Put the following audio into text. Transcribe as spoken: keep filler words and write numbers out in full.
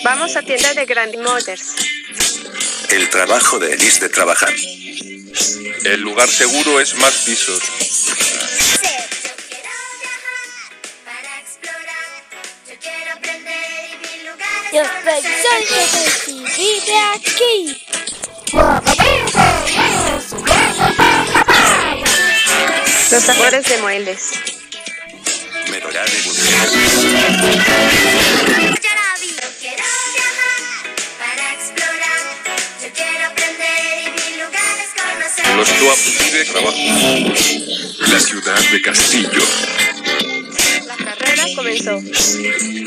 Vamos a tienda de Grandi Motors. El trabajo de Elise de trabajar. El lugar seguro es más pisos. Yo soy Soy y vive aquí. Los sabores de muebles. Mejorar de Los Toa de trabajo. La ciudad de Castillo. La carrera comenzó.